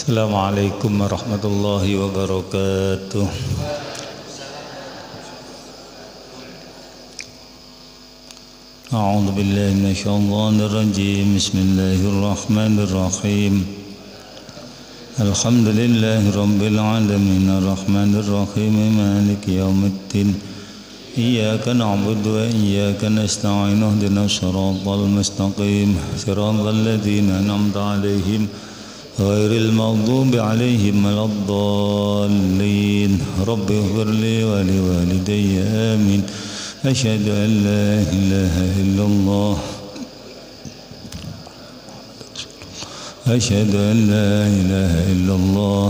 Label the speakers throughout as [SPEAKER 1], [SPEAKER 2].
[SPEAKER 1] Assalamualaikum warahmatullahi wabarakatuh. A'udzu billahi minasyaitonir rajim. Bismillahirrahmanirrahim. Alhamdulillahi rabbil alamin arrahmanir rahim maliki yaumiddin. Iyyaka na'budu wa iyyaka nasta'in ihdinas siratal mustaqim siratal ladzina an'amta 'alaihim ghairil maghdubi 'alaihim waladdallin. Rabbi ighfir li wa liwalidayya amin. Asyhadu an la ilaha illallah Asyhadu an la ilaha illallah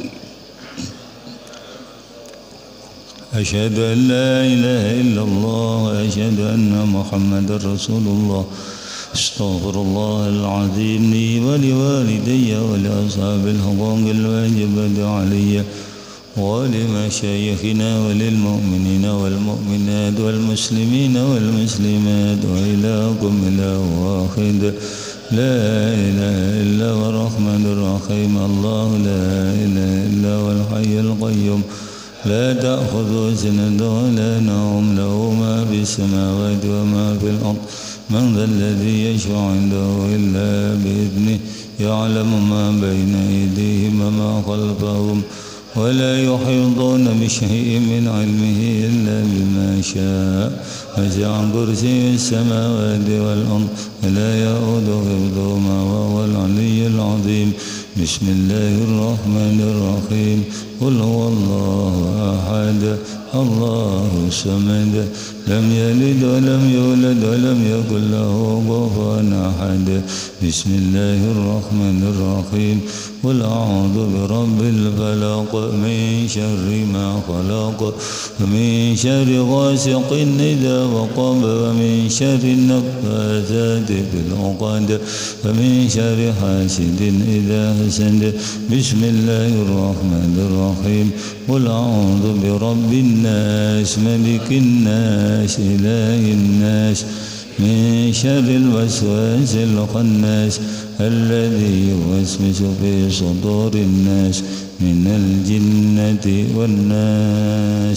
[SPEAKER 1] Asyhadu an la ilaha illallah wa asyhadu anna Muhammadar Rasulullah. Astaghfirullahal azim li wa liwalidayya wa li ashabil huquqil wajibati alayya wa li masyayikhina wa lil mu'minina wal mu'minat wal muslimina wal muslimat wa ilakum ila wahid la ilaha illa huwar rahmanir rahim. Allahu la ilaha illa huwal hayyul qayyum لا تأخذه سنة ولا نوم له ما في السماوات وما في الأرض من ذا الذي يشفع عنده إلا بإذنه يعلم ما بين أيديهم وما خلفهم ولا يحيطون بشيء من علمه إلا بما شاء وسع كرسيه السماوات والأرض ولا يؤوده حفظهما وهو العلي العظيم. بسم الله الرحمن الرحيم. قل هو الله أحد الله الصمد لم يلد ولم يولد ولم يكن له كفوا أحد. بسم الله الرحمن الرحيم. قل أعوذ برب الفلق من شر ما خلق ومن شر غاسق إذا وقب ومن شر النفاثات في العقد ومن شر حاسد إذا حسد. بسم الله الرحمن الرحيم. قل أعوذ برب الناس ملك الناس إله الناس من شر الوسواس الخناس الذي يوسوس في صدور الناس من الجنة والناس.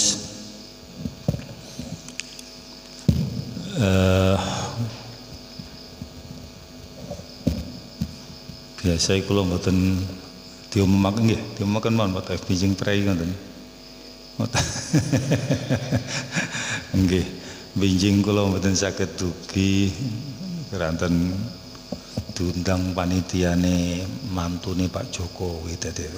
[SPEAKER 1] Biasa kula mboten diumumaken nggih, diumumaken mawon mboten bijing prei ngoten. Nggih, bijing kula mboten saged dugi keranten diundang panitiane mantune Pak Jokowi dadi.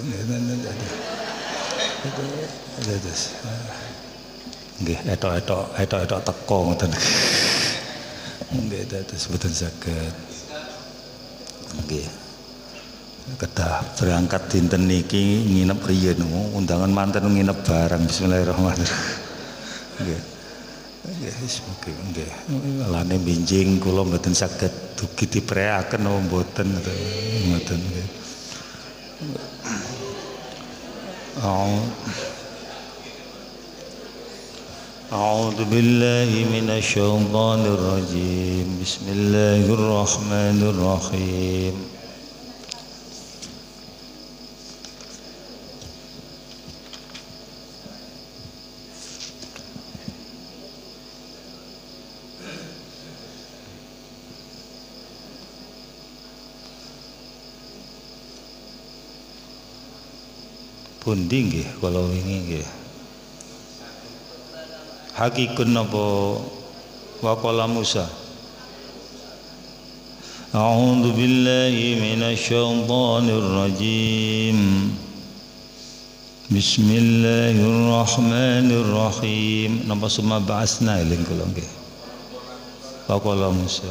[SPEAKER 1] Nggih, etok-etok teko ngoten. Nggih, dados mboten saged. Nggih. Kedah berangkat dinten niki nginep riyen undangan manten nginep bareng. Bismillahirrahmanirrahim. Nggih. Nggih, semoga nggih. Lane binjing kula mboten saged dugi dipreaken mboten ngoten nggih. A'udzu billahi minasyaitonir rajim. Bismillahirrahmanirrahim. Pundi nggih kala wingi nggih. Hakikun napa waqala Musa. A'udzu billahi minasyaitonir rajim. Bismillahirrahmanirrahim. Napa summa ba'asna eling kula nggih. Waqala Musa.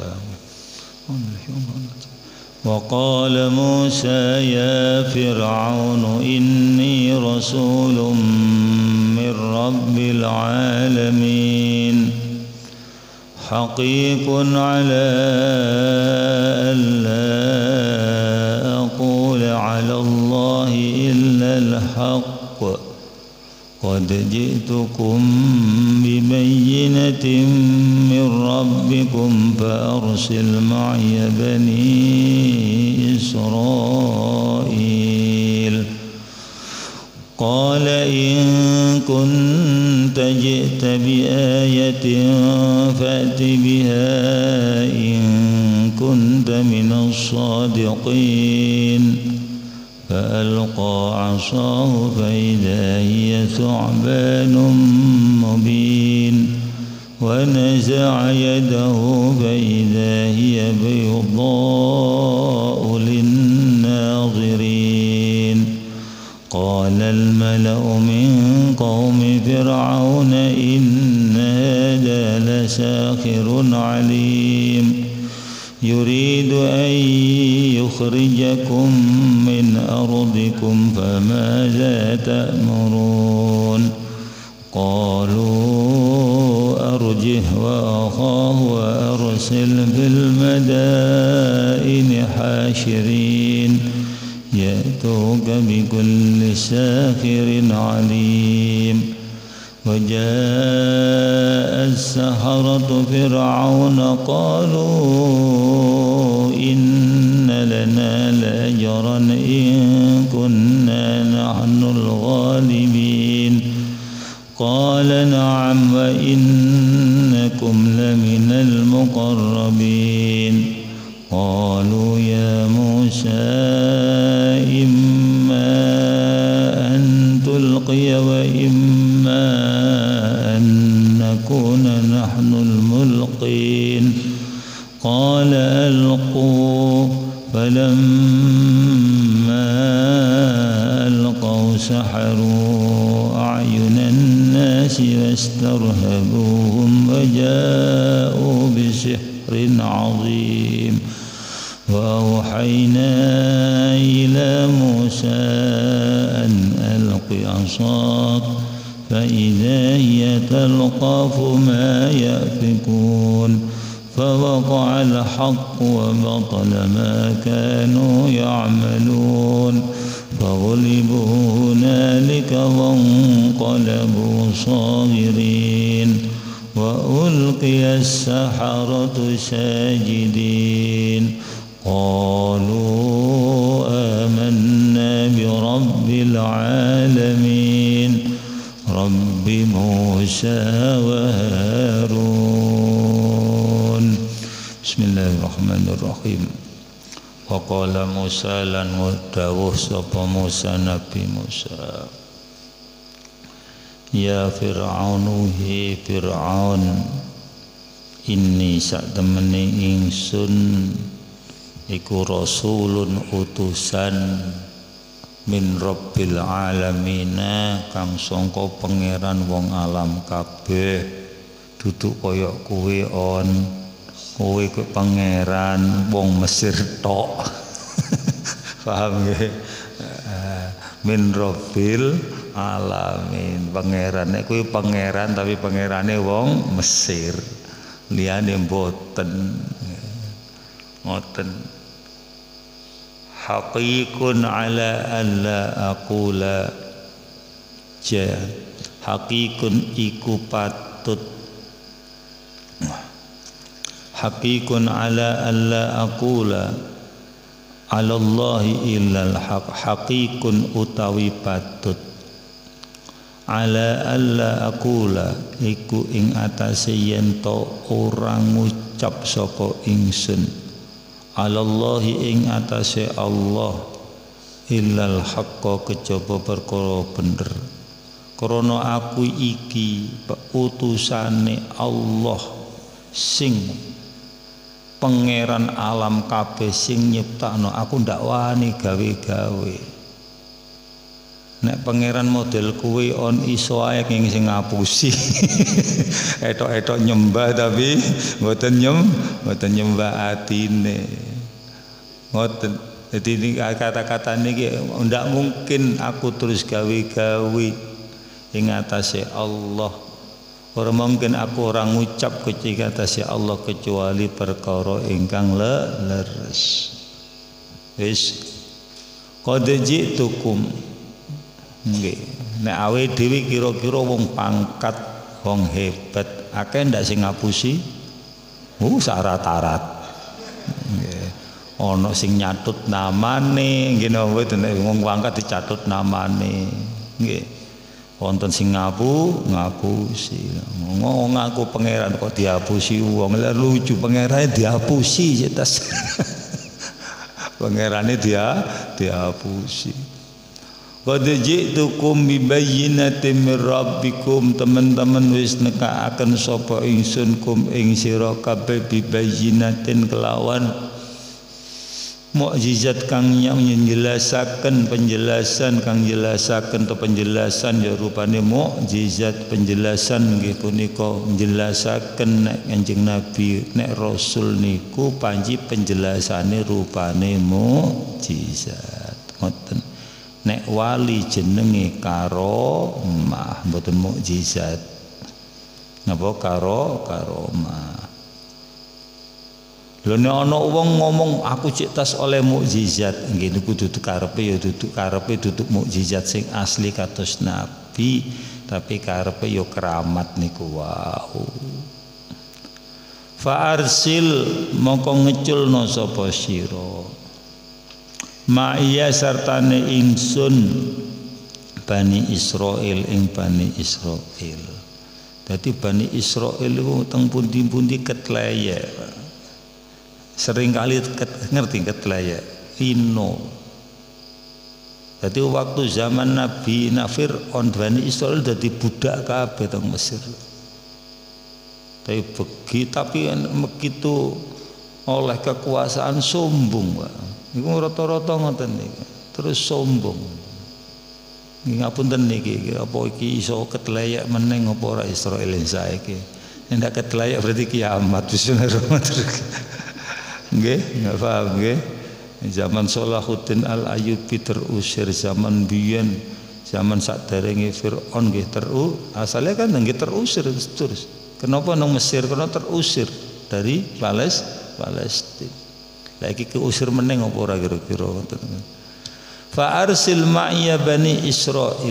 [SPEAKER 1] وقال موسى يا فرعون إني رسول من رب العالمين حقيق على ألا أقول على الله إلا الحق قد جئتكم ببينة من ربكم فأرسل معي بني إسرائيل قال إن كنت جئت بآية فأت بها إن كنت من الصادقين فألقى عصاه فإذا هي ثعبان مبين ونزع يده فإذا هي بيضاء للناظرين قال الملأ من قوم فرعون إن هذا لساحر عليم يريد أن يخرجكم من أرضكم فماذا تأمرون قالوا أرجه وأخاه وأرسل في المدائن حاشرين يأتوك بكل ساحر عليم وجاء السحرة فرعون قالوا إن لنا لأجرا إن كنا نحن الغالبين قال نعم وإنكم لمن المقربين قالوا يا موسى إما أن تلقي وإما أن نكون نحن الملقين قال ألقوا فلما ألقوا سحروا أعين الناس واسترهبوهم وجاءوا بسحر عظيم وأوحينا إلى موسى أن ألق عصاك فإذا هي تلقف ما يأفكون فوقع الحق وبطل ما كانوا يعملون فغلبوا هنالك وانقلبوا صاغرين وألقي السحرة ساجدين قالوا آمنا برب العالمين رب موسى وهارون بسم الله الرحمن الرحيم وقال موسى lan dawuh sapa Musa Nabi Musa ya Fir'aun hi Fir'aun inni sak temene ingsun iku rasulun utusan min rabbil alamina kang sangka pangeran wong alam kabeh duduk kaya kowe kowe ku pangeran wong Mesir tok paham nggih min rabbil alamin pangeran nek kuwi pangeran tapi pangerane wong Mesir liyane mboten ngoten haqiqun ala alla aqula ja haqiqun iku patut haqiqun ala alla aqula ala Allahi illal haq haqiqun utawi patut ala alla aqula iku ing atase yen to ora ngucap sapa ingsun alallahi ing atase Allah illal haqqa kejaba perkara bener krana aku iki utusane Allah sing pangeran alam kabeh sing nyiptakno aku ndak wani gawe-gawe nek pangeran model kuwi on iso ae sing ngapusi etok-etok nyembah tapi mboten nyembah atine ngoten. Jadi ini kata-kata niki ndak mungkin aku terus gawe-gawe ing atase Allah. Ora mungkin aku ora ngucap ketika atase Allah kecuali perkara ingkang leres. Wis qad ji'tukum nggih. Nek awe dhewe kira-kira wong pangkat, wong hebat, akeh ndak sing ngapusi? Syarat-syarat. Nggih. Ana sing nyatut namane, nggih napa mboten wong pangkat dicatut namane. Nggih. Wonten sing ngapusi. Ngaku pangeran kok dihapusi wong. Lah lucu pangerane dihapusi cetas. Pangerane dihapusi. Qad ji'tukum bi bayyinatin mir rabbikum, teman-teman wis nekaaken sapa ingsun kum ing sira kabeh bi bayyinatin kelawan mukjizat kang njelasaken penjelasan kang jelasaken atau penjelasan ya rupane mukjizat penjelasan nggih punika njelasaken nek Kanjeng Nabi nek Rasul niku panji penjelasane rupane mukjizat ngoten. Nek wali jenenge karomah mboten mukjizat. Napa karomah. Lha nek ana wong ngomong aku cek tas oleh mukjizat, nggih niku duduk karepe ya duduk karepe duduk mukjizat sing asli kados nabi, tapi karepe ya keramat niku wau. Fa arsil mongko ngeculno sapa sira. Ma'iyya sartane ingsun Bani Israil ing Bani Israil. Dadi Bani Israil iku teng pundi-pundi ketleyek. Sering kali ngerti ketleyek ino. Dadi waktu zaman Nabi Fir'aun Bani Israil dadi budak kabeh teng Mesir. Tapi begitu oleh kekuasaan sombong, Pak. Iku rata-rata ngoten niki. Terus sombong. Ngapunten niki, apa iki iso ketleyek meneng apa ora Israil saiki. Nek ketleyek berarti kiamat bismillahirrahmanirrahim. Nggih, enggak paham nggih. Zaman Salahuddin Al-Ayyubi terusir, zaman biyen, zaman sakderenge Fir'aun nggih asalnya kan nggih terusir terus. Kenapa nang Mesir karena terusir dari Palestina. Lagi keusir meneng apa ora kira-kira ngoten. Fa arsil ma'iya Bani Israil.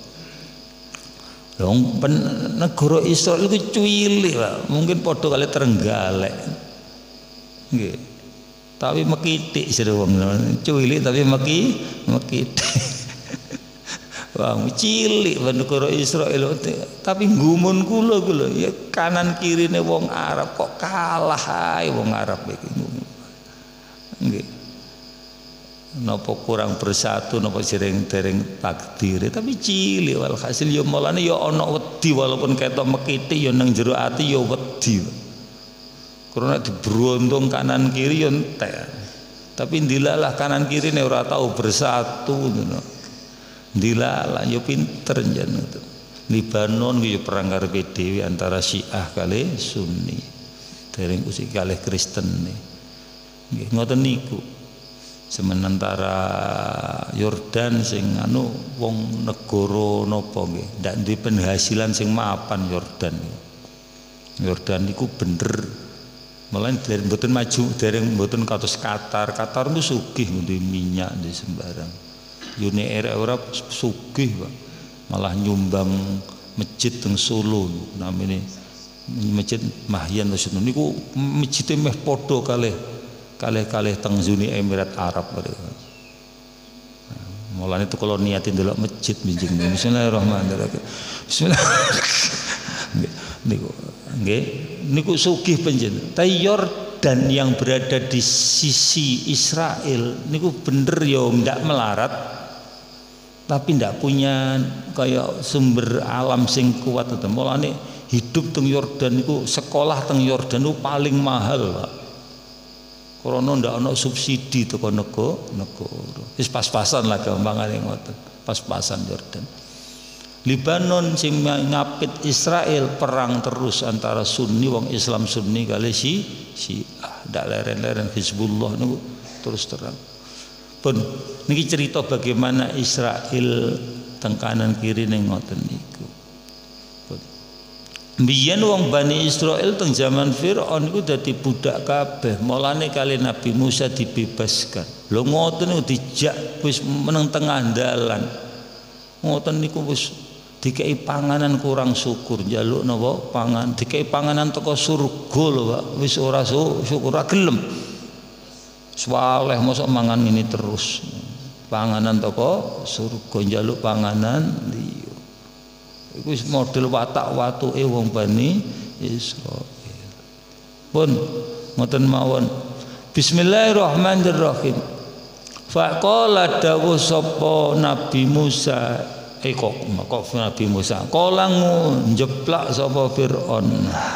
[SPEAKER 1] Wong negara Israil iku cuwilik, Pak. Mungkin padha kali Trenggalek. Nggih. Tapi mekitik sira wong cuwilik tapi mekitik. Wah, cilik negara Israil tapi gumun kula ya kanan kirine wong Arab kok kalah ae wong Arab iki. Nggih. Napa kurang bersatu napa dereng takdir tapi cilik walhasil ya mulane ya ana wedi walaupun ketok mekitik ya nang jero ati ya wedi. Karena diberuntung kanan kiri ya entek. Tapi ndilalah kanan kiri nek ora tau bersatu ngono. Ndilalah ya pinter jan ngoten. Libanon ya perang karepe dhewe antara Syiah kali Sunni. Dereng usik kalih Kristen nih. Nggih ngoten niku. Sementara Yordan sing wong negara napa nggih ndak duwe penghasilan sing mapan Yordan. Yordan niku bener. Malah dereng mboten maju, dereng mboten kados Qatar. Qatar niku sugih ngene minyak di sembarang. Uni Arab sugih, Pak. Malah nyumbang masjid teng Solo namine Masjid Mahyan niku masjid meh padha kalih teng Uni Emirat Arab. Mulane itu kalau niatin delok masjid bijing. Bismillahirrahmanirrahim. Niku sugih panjenengan. Tapi Yordan yang berada di sisi Israel niku bener ya ndak melarat. Tapi ndak punya kayak sumber alam sing kuat itu. Mulane hidup teng Yordan niku sekolah teng Yordan niku paling mahal, Pak. Karena ndak ana subsidi teko negara. Wis pas-pasan lah gampangane ngoten. Pas-pasan Yordan. Libanon sing ngapit Israel perang terus antara Sunni wong Islam Sunni kali Syiah ndak leren-leren Hizbullah niku terus terang. Pun niki cerita bagaimana Israel teng kanan kiri ning ngoten niku. Biyen wong Bani Israel teng zaman Fir'aun iku dadi budak kabeh. Mulane kali Nabi Musa dibebaskan. Lho ngoten niku dijak wis meneng tengah dalan. Ngoten niku wis dikei panganan kurang syukur, njaluk napa pangan, dikei panganan teko surga lho, Pak. Wis ora syukur, ora gelem. Swaleh mosok mangan ini terus. panganan toko surga njaluk panganan liya. Iku wis model watak-watuke wong Bani Israil. Pun ngoten mawon. Bismillahirrahmanirrahim. Faqala dawuh sapa Nabi Musa kok Nabi Musa kala njeplak sapa Firaun.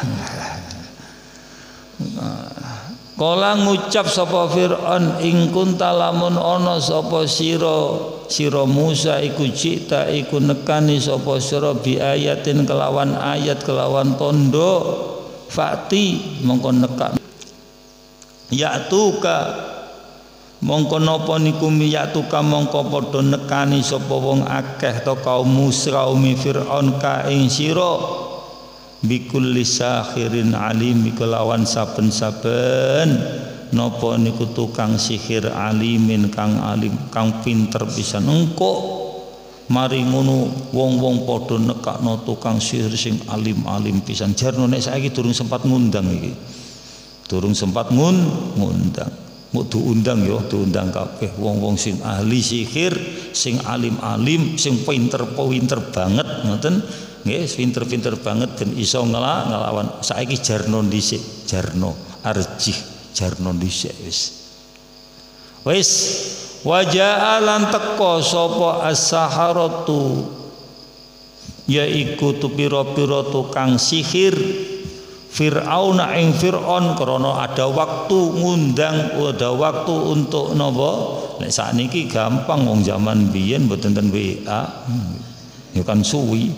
[SPEAKER 1] Kala ngucap sapa Firaun ing kunta lamun ana sapa sira Musa iku cita iku nekani sapa sira bi ayatin kelawan ayat kelawan tondo fakti mongko nekak yatuka mongko napa niku miyatuka mongko padha nekani sapa wong akeh to kaum Musa Firaun ka ing sira bikulli sakhirin alim kelawan saben-saben napa niku tukang sihir alimin kang alim kang pinter pisan engko mari ngono wong-wong padha nekakno tukang sihir sing alim-alim pisan jarno nek saiki durung sempat ngundang iki durung sempat ngundang mau diundang ya diundang kabeh wong-wong sing ahli sihir sing alim-alim sing pinter banget ngoten nggih pinter-pinter banget dan iso ngelawan saiki jarno dhisik jarno arjih jarno dhisik wis wajaa lan teka sapa as-saharatu yaiku tu pira-pira tukang sihir Fir'aun ing Fir'aun krana ada waktu ngundang ada waktu untuk napa nek sakniki gampang wong zaman biyen mboten ten WA ya kan suwi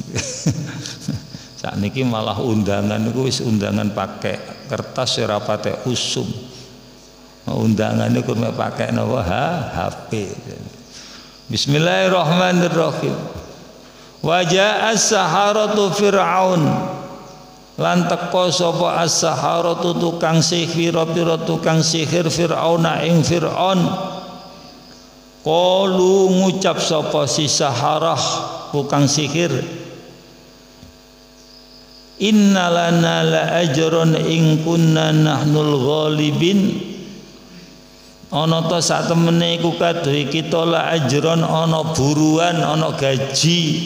[SPEAKER 1] sakniki malah undangan niku wis undangan pakai kertas ora pakai usum undangan niku mek pakai napa HP. Bismillahirrahmanirrahim. Wajaa as-saharatu Fir'aun lan teka sapa as-saharatu tukang sihir pira tukang sihir Fir'aun ing Fir'aun qalu ngucap sapa si saharah tukang sihir innalana la ajron ing kunna nahnul ghalibin ana ta sak temene iku kadhe kita la ajron ana buruan ana gaji.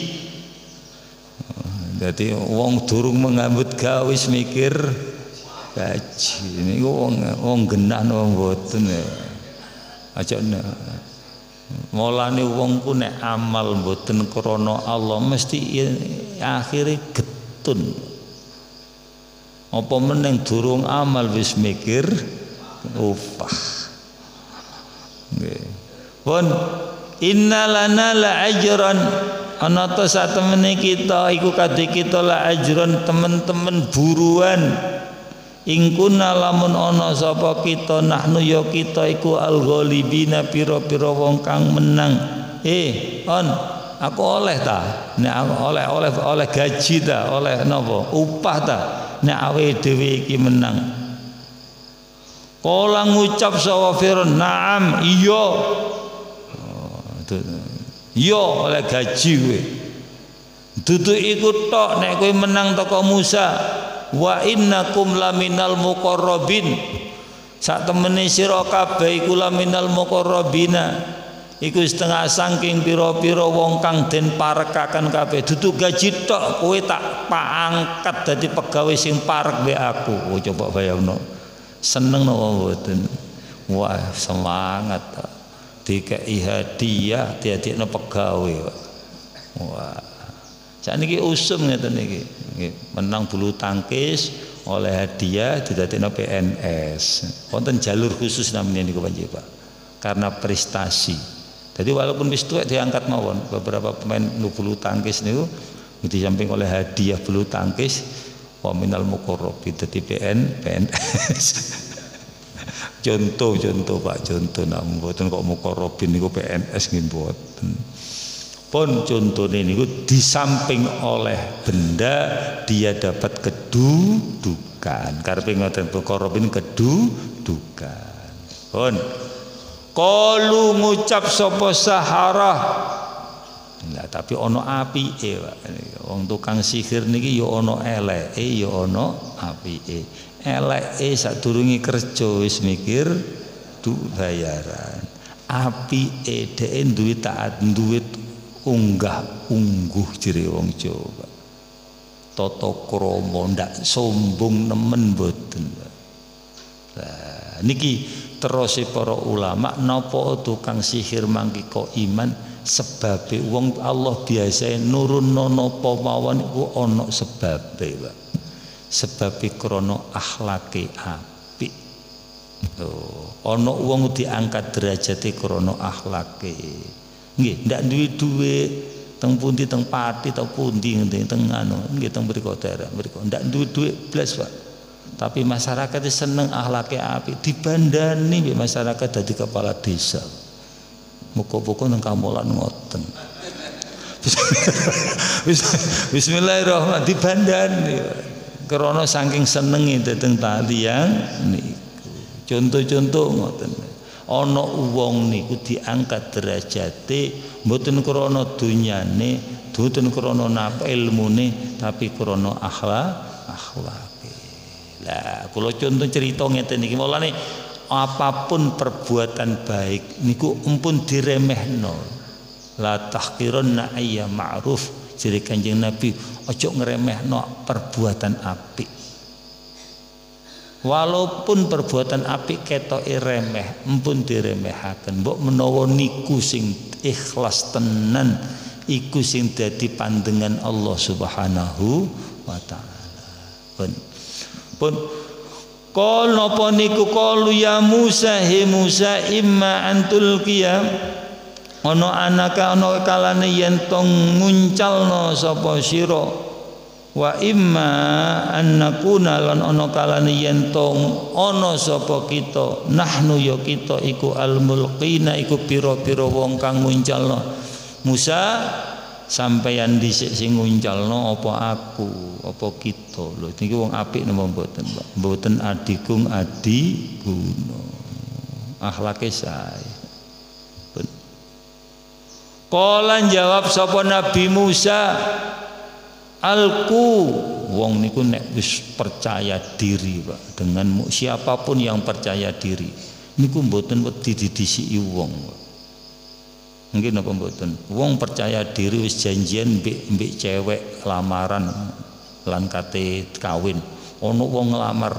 [SPEAKER 1] Dadi wong durung mengambut gawe wis mikir gaji niku wong genah napa mboten aja mulane wong ku nek amal mboten krana Allah mesti akhire getun. Apa meneng durung amal wis mikir upah. Nggih. Pun innalana la ajran ana ta satemene kita iku kadhe kita la ajran temen-temen buruan ing kuna lamun ana sapa kita nahnu ya kita iku al-ghalibina pira-pira wong kang menang. On aku oleh ta nek aku oleh gaji ta oleh napa upah ta nek awake dhewe iki menang. Kala ngucap sapa Fir'aun naam iya iya oleh gaji kowe dudu iku tok nek kowe menang teko Musa wa innakum laminal muqarrabin sak temene sira kabeh iku laminal muqarrabina iku setengah saking pira-pira wong kang den parekaken kabeh dudu gaji tok kowe tak angkat dadi pegawai sing parek mbek aku. Coba bayangno seneng napa mboten wah semangat dikei hadiah diadikno pegawai wah sakniki usum ngeten iki menang bulu tangkis oleh hadiah didadekno PNS wonten jalur khusus namanya niku Pak karena prestasi. Jadi walaupun wis tuwek diangkat mawon beberapa pemain bulu tangkis niku di samping oleh hadiah bulu tangkis wa minal muqarrabin dadi PNS. Contoh Pak contoh namun mboten kok muqarrabin niku PNS nggih mboten. Pun contone niku di samping oleh benda dia dapat kedudukan. Karepe ngoten muqarrabin kedudukan. Pun kalu ngucap sapa saharah. Nah, tapi ono apike Pak. Wong tukang sihir niki ya ono eleke ya ono apike. Eleke sadurunge kerja wis mikir bayaran. apike dhek duwe taat, duwe unggah-ungguh jere wong Jawa. Tata krama ndak sombong nemen mboten. Nah, niki terus para ulama napa tukang sihir mangke kok iman sebabe wong Allah biasa nurunno napa mawon iku ana sebabe, Pak. Sebabe krana akhlake apik. Ana wong diangkat derajate krana akhlake. Nggih, ndak duwe dhuwit teng pundi teng Pati teng pundi teng anu nggih teng mriku daerah mriku ndak duwe dhuwit blas, Pak. Tapi masyarakat seneng akhlake apik, dibandani mbek masyarakat dadi kepala desa. Muga-muga nang kamolan ngoten. Bismillahirrahmanirrahim dibandani. Krana saking senenge dhateng taliang niku. Contoh-contoh ngoten. Ana wong niku diangkat derajate mboten krana dunyane, mboten krana napa ilmune, tapi krana akhlake. Lah kula contoh cerita ngeten iki mulane apapun perbuatan baik niku empun diremehno. La tahqiranna ayya ma'ruf, jere Kanjeng Nabi ojo ngremehno perbuatan apik. Walaupun perbuatan apik ketoke remeh, empun diremehaken. Mbok menawa niku sing ikhlas tenan, iku sing dadi pandengan Allah Subhanahu wa taala. Pun qol napa niku qalu ya Musa, he Musa, imma antul qiyam ana anaka ana kalane yen tong nguncalno sapa sira, wa imma annakuna lan ana kalane yen tong ana sapa kita, nahnu ya kita iku al-mulqina iku pira-pira wong kang nguncalno. Musa, sampeyan dhisik sing nguncalno apa aku apa kita? Lho niki wong apik napa mboten, Pak? Mboten adigung adiguna. Akhlake sae. Kala jawab sapa Nabi Musa, alku wong niku nek wis percaya diri, Pak, dengan siapapun yang percaya diri niku mboten wedi didisiki wong, Pak. Nggih napa mboten? Wong percaya diri wis janjian mbek cewek lamaran lan kate kawin. Ana wong nglamar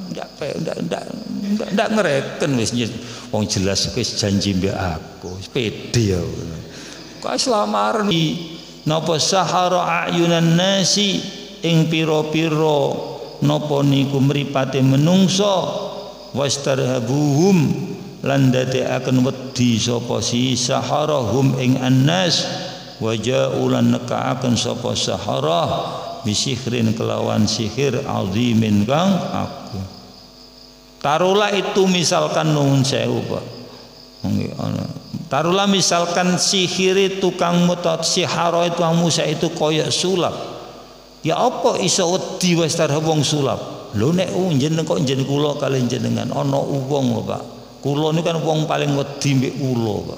[SPEAKER 1] ndak ngereken wis wong jelas wis janji mbek aku, wis pede ya. Kok lamaran napa sahara ayunan nasi ing pira-pira napa niku mripate menungso wastarhabuhum lan dadekaken wedi sapa si saharahum ing annas wajaulan nekaaken sapa saharah bisihrin kelawan sihir azimin kang aku. Taruhlah itu misalkan nuwun sewu, Pak. Taruhlah misalkan sihir tukang mutat sihara itu Musa itu koyok sulap. Ya apa iso wedi wis tarep wong sulap. Lho nek njenengan kok njenengan kula kali jenengan ana wong lho, Pak. Kula niku kan wong paling wedi mbek ula, Pak.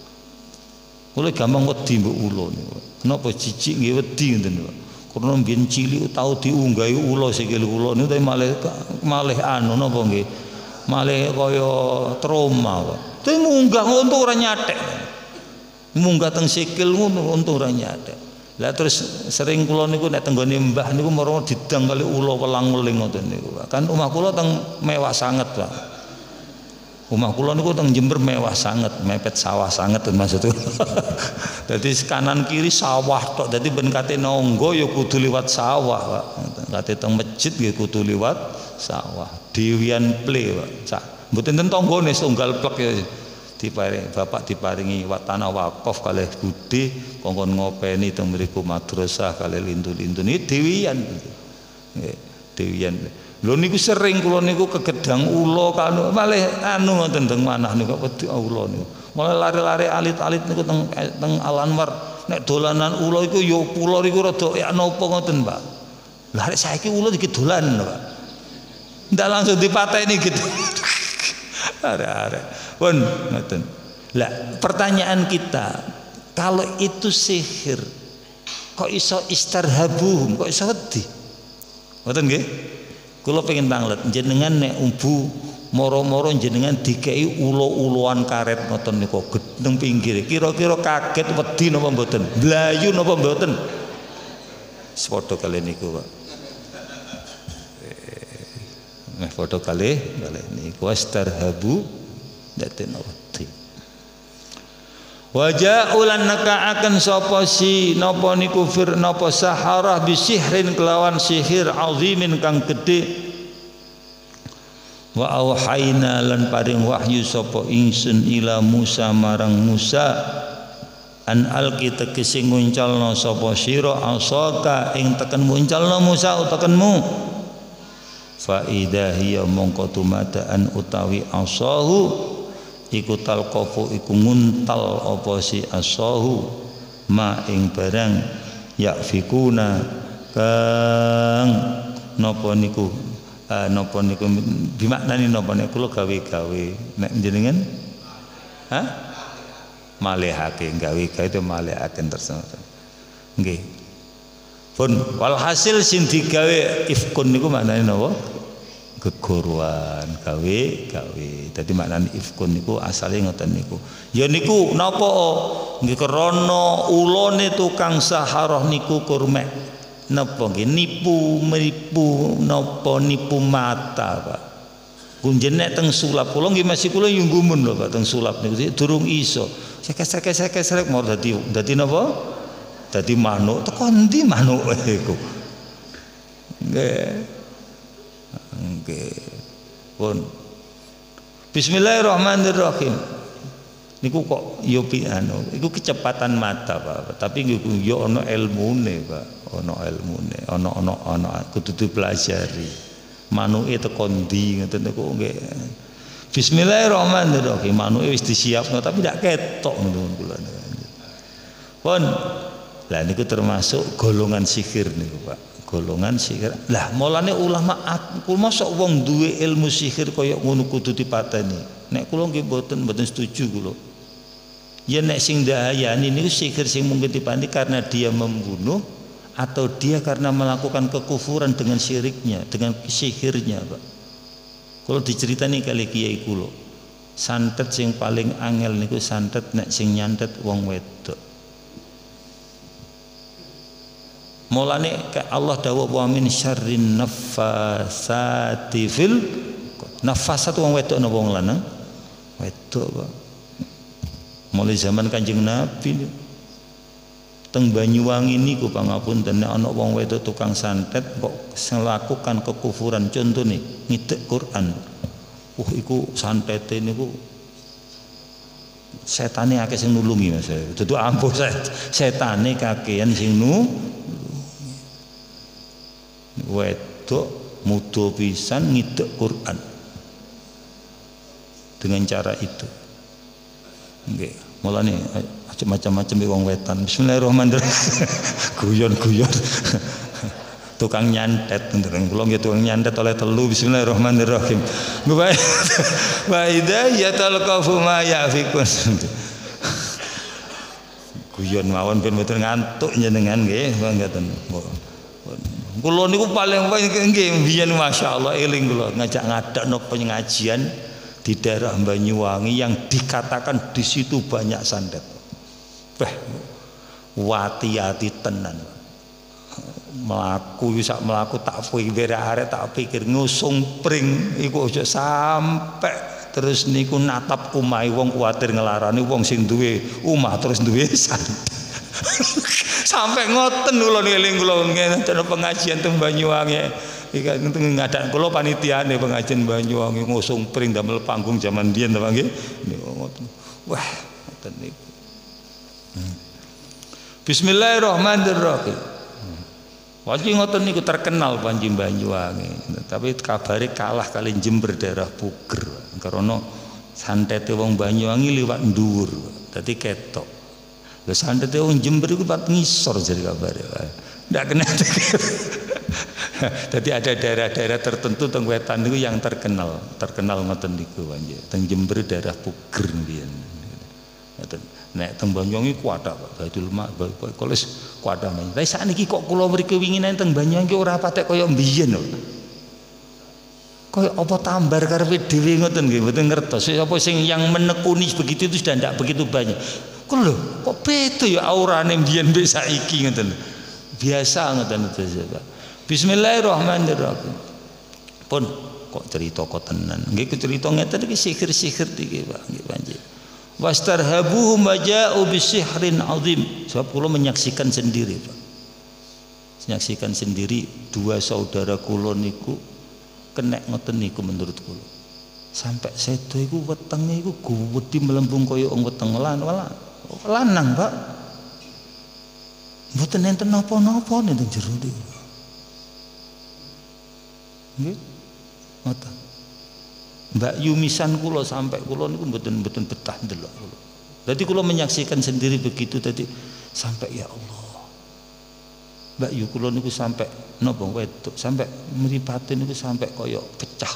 [SPEAKER 1] Kula gampang wedi mbek ula niku. Napa jijik nggih wedi ngoten, Pak. Karena mbiyen cilik tau diunggahi ula sikil kula niku tapi malih anu napa nggih. Malih kaya trauma, Pak. Tapi munggah ngono ora nyathek. Munggah teng sikil ngono untung ora nyathek. Lah terus sering kula niku nek tenggone mbah niku marang didang kali ula welang-weling ngoten niku. Kan omah kula teng mewah sanget, Pak. Omah kula niku teng Jember mewah sanget, mepet sawah sanget maksudku. Dadi kanan kiri sawah tok. Dadi ben kate nangga ya kudu liwat sawah, Pak. Kate teng masjid ya kudu liwat sawah. Dewian ple, Pak. Mboten ten tanggane setunggal plek ya. Diparingi bapak diparingi tanah wakaf kalih budi kongkon ngopeni teng mriku madrasah kalih lintu-lintu niki dewian. Nggih, dewian. Lho niku sering kula niku kegedang ula kan malih anu ngoten teng manah niku wedi ula niku. Mulai lari-lari alit-alit niku teng Al-Anwar nek dolanan ula iku ya kula niku rada ya napa ngoten, Pak. Lah arek saiki ula iki dolan, Pak. Ndak langsung dipateni gitu. Arek-arek. Pun ngoten. Lah pertanyaan kita, kalau itu sihir kok iso istarhabuhum, kok iso wedi? Ngoten nggih? Kula pengen banget jenengan nek umbu Moro-moro jenengan dikei ulo-uloan karet ngoten niku gedeng pinggir. Kira-kira kaget wedi napa mboten? Blayu napa mboten? Sepodo kali niku, Pak. Foto kali niku wastarhabu daten wedi. Wajah ulan nakaaken sapa si napa niku fir napa saharah bisihrin kelawan sihir azimin kang gedhe. Wa auhayna lan paring wahyu sapa ingsun ila Musa marang Musa an alqi tegese nguncalna sapa sira asaka ing teken nguncalna Musa utekenmu fa idza hiya mongko tumadaan utawi asahu iku talqafu iku nguntal apa si asahu ma ing barang yakfikuna kang napa niku napa niku bimaknani napa nek kula gawe-gawe nek jenengan malihake gawe-gawe itu malihaken tersebut nggih pun walhasil sing digawe ifkun niku maknane napa gegoruan gawe-gawe dadi maknane ifkun niku asale ngoten niku ya niku napa nggih krana ulone tukang saharah niku kurmek napa nggih nipu napa nipu mata Pak. Kunjen nek teng sulap kula nggih masih kula yunggumun lho Pak teng sulap niku durung iso. Sekek mau dadi napa? Dadi manuk teko endi manuke iku? Nggih. Nggih. Pun. Bismillahirrahmanirrahim. Niku kok yo iku kecepatan mata Pak. Tapi niku yo ana ilmune Pak. Ana ilmune, ana kudu dipelajari. Manuke teko ndi ngoten niku nggih. Bismillahirrahmanirrahim. Manuke wis disiapno tapi ndak ketok ngoten kula. Pun lah niku termasuk golongan sihir niku Pak. Golongan sihir. Lah mulane ulama kula mosok wong duwe ilmu sihir kaya ngono kudu dipateni. Nek kula nggih mboten setuju kula. Ya nek sing dahayani niku sihir sing mungkin dipateni karena dia membunuh atau dia karena melakukan kekufuran dengan syiriknya, dengan sihirnya Pak. Kalau diceritani kali kiai kula, santet sing paling angel niku santet nek sing nyantet wong wedok. Mulane Allah dawuh wa min syarrin naffasati fil nafasat wong wedok napa wong lanang? Wedok Pak. Mulai zaman Kanjeng Nabi teng Banyuwangi niku pangapunten nek ana wong wedok tukang santet kok melakukan kekufuran contone ngidek Quran. Iku santete niku setane akeh sing nulungi Mas. Dudu ampuh setane kakean sing wedok mudo pisan ngidek Quran dengan cara itu. Nggih. Mulane macam-macam wong wetan. Bismillahirrahmanirrahim. Guyon-guyon. Tukang nyantet nderen kula nggih tukang nyantet oleh telu. Bismillahirrahmanirrahim. Wa idza yatalqafu ma yafikun. Guyon mawon ben mboten ngantuk njenengan nggih ngoten. Kula niku paling nggih mbiyen masyaallah eling kula ngajak ngadakno pengajian di daerah Banyuwangi yang dikatakan di situ banyak santet. Wati-ati tenan. Melaku sak melaku tak pikir arek tak pikir ngusung pring iku aja sampe terus niku natap omahe wong kuwatir ngelarani wong sing duwe omah terus duwe santet. Sampai ngoten kula eling kula ngene pengajian teng Banyuwangi. Iki ngadak kula panitiane pengajian Banyuwangi ngusung pring damel panggung jaman biyen to nggih. Wah, ngoten niku. Bismillahirrahmanirrahim. Wajib ngoten niku terkenal panji Banyuwangi. Tapi kabare kalah kali Jember daerah Puger. Karena santete wong Banyuwangi liwat dhuwur. Dadi ketok. Lha santete wong Jember iku pat ngisor jare kabare. Ndak kena. Jadi ada daerah-daerah tertentu teng wetan niku yang terkenal ngoten niku nggih. Teng Jember daerah Puger mbiyen. Ngoten. Nek teng Banyuwangi kuatah Pak. Badul mak koles kuatah men. Tapi sakniki kok kula mriki wingine teng Banyuwangi ora patek kaya mbiyen lho. Kaya apa tambar karepe dhewe ngoten nggih, mboten ngertos. Apa sing yang menekuni begitu itu sudah ndak begitu banyak. Kok lho, kok beda ya aurane mbiyen mbek saiki ngoten. Biasa ngoten terus Pak. Bismillahirrahmanirrahim. Pun kok cerita kok tenan. Nggih cerita ngeten iki sihir-sihir iki Pak, nggih panjenengan. Wastarhabuhum maja'u bisihrin azim. Sebab kula menyaksikan sendiri Pak. Menyaksikan sendiri dua saudara kula niku kena ngoten niku menurut kula. Sampai sedo iku wetenge iku gawedi melembung kaya wong weteng lanang, Pak. Mboten enten napa-napa ning jero niku. Nggih. Ngoten. Mbak Yumisan kula sampai kula niku mboten betah ndelok kula. Dadi kula menyaksikan sendiri begitu tadi sampai ya Allah. Mbak Yu kula niku sampai napa wedok sampai mripate niku sampai kaya pecah.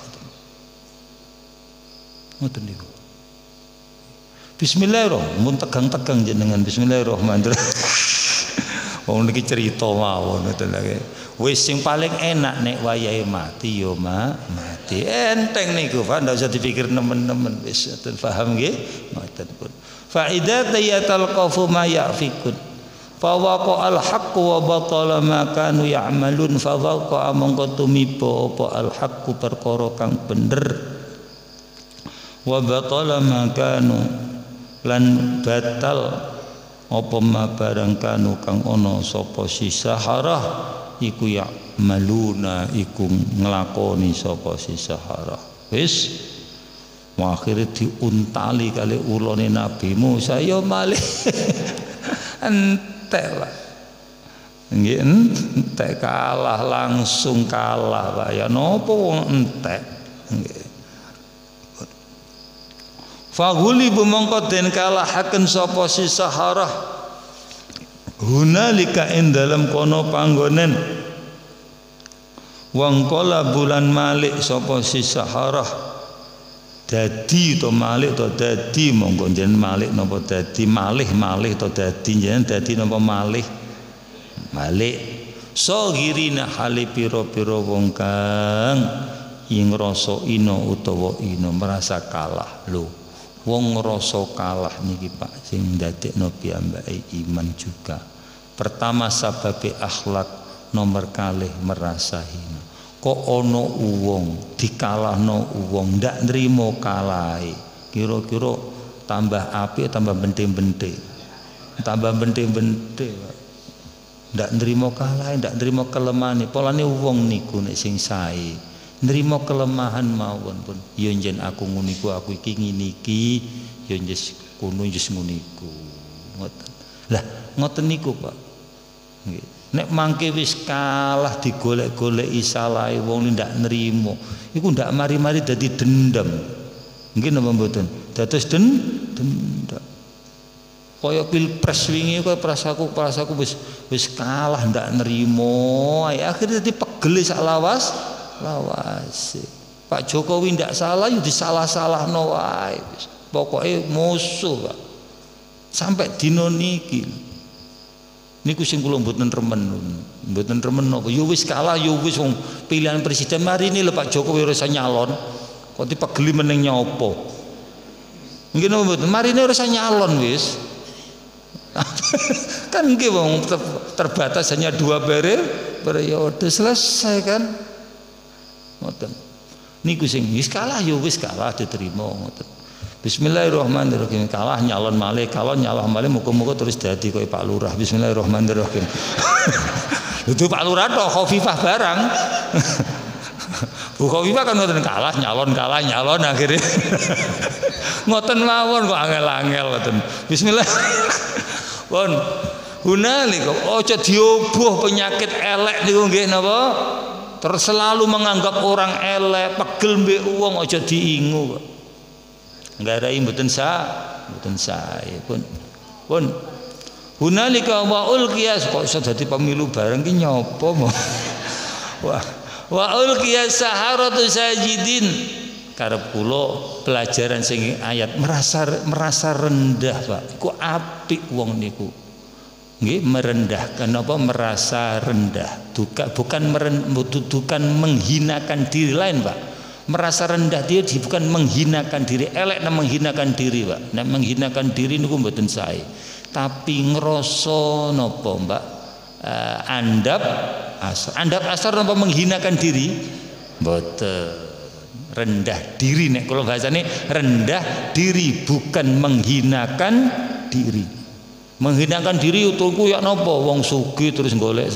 [SPEAKER 1] Ngoten niku. Bismillahirrahmanirrahim. Mun tegang-tegang jenengan bismillahirrahmanirrahim. Wong niki cerita mawon ngoten lho. Wis sing paling enak nek wayahe mati yo mati. Enteng niku Pak, ndak usah dipikir nemen-nemen wis ngoten paham nggih? Ngoten pun. Fa idza tayatalqafu ma yafikun. Fa waqa al-haqqu wa batala ma kanu ya'malun fa waqa mongko tumiba apa al-haqqu perkara kang bener wa batala ma kanu lan batal apa ma barang kanu kang ana sapa si saharah iku ya'maluna iku nglakoni sapa si saharah wis akhire diuntali kali ulone Nabi Musa ya malih entek Pak. Nggih entek kalah langsung kalah Pak. Ya napa wong entek. Nggih. Faghulibu mongko den kalahaken sapa si saharah. Hunalika ing dalem kono panggonen. Wangkala bulan malik sapa si saharah. Dadi to malik to dadi monggo njen malik napa dadi malih to dadi njen dadi napa malih malik sagirina hale pira-pira wong kang ing rasa ina utawa ina merasa kalah lho wong ngrasa kalah niki Pak sing ndadekno piyambake iman juga pertama sababe akhlak nomor kalih merasa hina kok ana wong dikalahno wong ndak nrimo kalahe kira-kira tambah apik tambah bente-bente ndak nrimo kalahe ndak nrimo kelemahane polane wong niku nek sing sae nrimo kelemahan mawon pun ya njen aku nguniku aku iki ngene iki ya njes kono njes nguniku ngoten lah ngoten niku Pak nggih nek mangke wis kalah digolek-goleki salahe wong ndak nrimo iku ndak mari-mari dadi dendam nggih napa mboten dados dendam kaya pilpres wingi kaya prasaku wis kalah ndak nrimo akhire dadi pegel sak lawas Pak Jokowi ndak salah yo disalah-salahno wae wis pokoke musuh Pak sampai dina niki niku sing kula mboten remen napa ya wis kalah ya wis wong pilihan presiden mari ini lho Pak Jokowi ora nyalon kok dipegeli meneng nyopo nggih napa mboten mari ini ora nyalon wis kan nggih wong terbatas hanya 2 periode selesai kan ngoten niku sing wis kalah ya wis kalah diterima ngoten Bismillahirrahmanirrahim kalah nyalon malih muga-muga terus dadi koyo Pak Lurah Bismillahirrahmanirrahim itu Pak Lurah tok Khofifah barang Bu Khofifah kan ngoten kalah nyalon akhirnya ngoten mawon kok angel-angel ngoten bismillah pun hunalika aja dioboh penyakit elek niku nggih napa terus selalu menganggap orang elek pegel mbek wong aja diingu kok nggarai mboten sae pun hunalika wa ulqiyas kok iso dadi pemilu bareng ki nyapa mo wa ulqiyas saharatu sajidin karep kula pelajaran sing ayat merasa rendah Pak iku apik wong niku nggih merendahkan apa merasa rendah bukan menghinakan diri lain Pak merasa rendah diri bukan menghinakan diri, elek nang menghinakan diri, Pak. Nek menghinakan diri niku mboten sae. Tapi ngrasa napa, Mbak? Andap asar napa menghinakan diri? Mboten. Rendah diri nek kula bahasane rendah diri bukan menghinakan diri. Menghinakan diri utuku ya napa wong sugih terus golek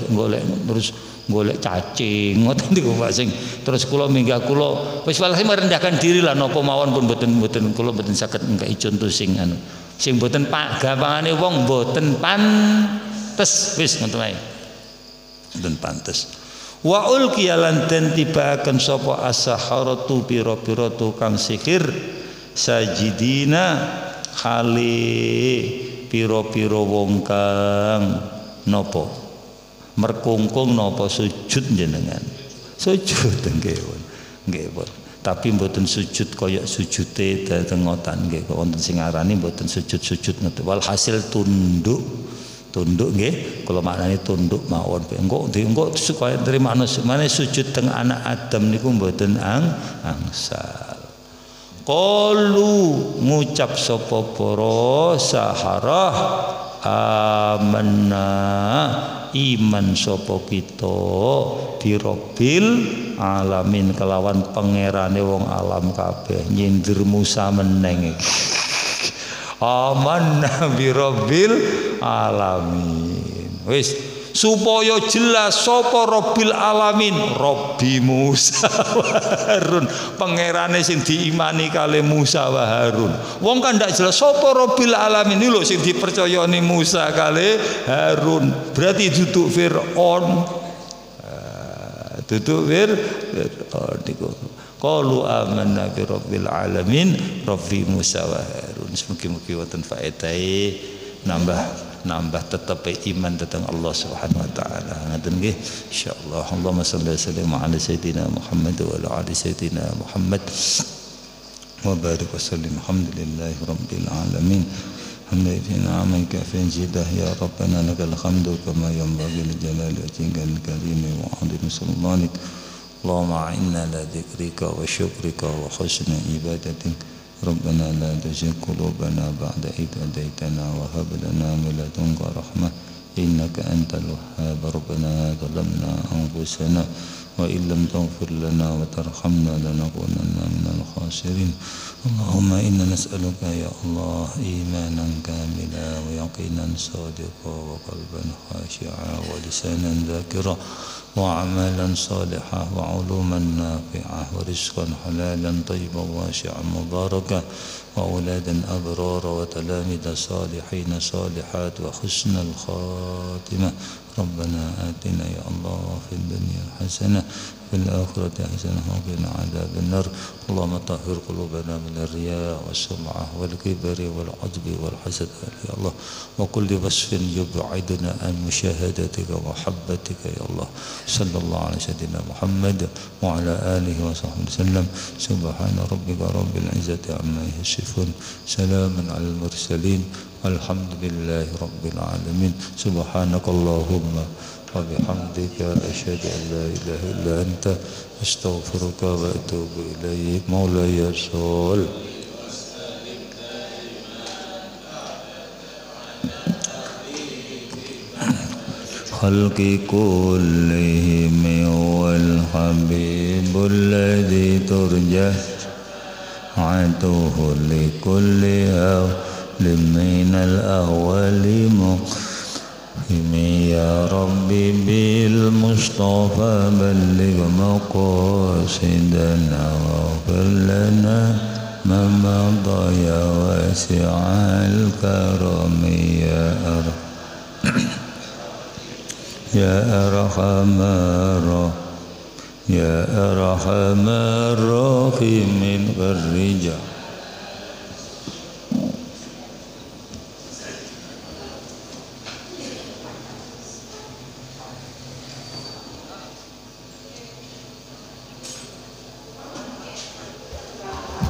[SPEAKER 1] cacing ngoten niku Pak sing terus kula minggah kula wis walhasil merendahkan diri lah napa mawon pun mboten kula mboten saged nggahi contoh sing anu sing mboten gampangane wong mboten pantes wis ngoten wae mboten pantes. Wa ulqiyalan den tibaaken sapa as-saharatu pira-pira tukang sihir sajidina khali pira-pira wong kang napa merkungkung napa sujud jenengan sujud nggih pun tapi mboten sujud kaya sujude dateng-ngotan nggih wonten sing arani mboten sujud-sujud ngoten walhasil tunduk nggih kula maknane tunduk mawon engko supaya terima maneh sujud teng anak Adam niku mboten angsal. Qalu ngucap sapa para saharah amanna iman sapa kita birabbil alamin kelawan pangerane wong alam kabeh nyindir Musa meneng amanna birabbil alamin wis supaya jelas sapa rabbil alamin Rabbi Musa wa Harun pangerane sing diimani kali Musa wa Harun wong kan ndak jelas sapa rabbil alamin iki lho sing dipercayani Musa kali Harun berarti duduk Fir'aun niku qalu amanna bi rabbil alamin Rabbi Musa wa Harun mugi-mugi wonten faedahe nambah tetep iman tentang Allah Subhanahu wa taala. Ngaten nggih insyaallah. Allahumma shalli wa sallim ala sayidina Muhammad wa ala ali sayidina Muhammad wa barik wa sallim alhamdulillahi rabbil alamin. Hamdana amika fi jidah ya rabbana lakal hamdu kama yanbaghi li jalali wajhikal karim wa 'azimi sultanik. Allahumma a'inna ala dzikrika wa syukrika wa husni ibadatik. ربنا لا تزغ قلوبنا بعد إذ هديتنا وهب لنا من لدنك رحمة إنك أنت الوهاب ربنا ظلمنا أنفسنا وإن لم تغفر لنا وترحمنا لنكونن من الخاسرين اللهم إنا نسألك يا الله إيمانا كاملا ويقينا صادقا وقلبا خاشعا ولسانا ذاكرا وعملا صالحا وعلوما نافعة ورزقا حلالا طيبا واسعا مباركا وأولادا أبرارا وتلاميذ صالحين صالحات وحسن الخاتمة ربنا آتنا يا الله في الدنيا حسنة في الآخرة حسنة وقنا عذاب النار اللهم طهر قلوبنا من الرياء والسمعة والكبر والعجب والحسد يا الله وكل وصف يبعدنا عن مشاهدتك ومحبتك يا الله صلى الله على سيدنا محمد وعلى آله وصحبه وسلم سبحان ربك رب العزة عما يصفون سلام على المرسلين الحمد لله رب العالمين سبحانك اللهم وبحمدك أشهد أن لا إله إلا أنت أستغفرك وأتوب إليك مولاي صل خلق كلهم هو الحبيب الذي ترجى عطوه لكل من الأول يا ربي بالمصطفى بلغ مقاصدنا واغفر لنا ما مضى يا واسع الكرم يا أرحم الراحمين الرجال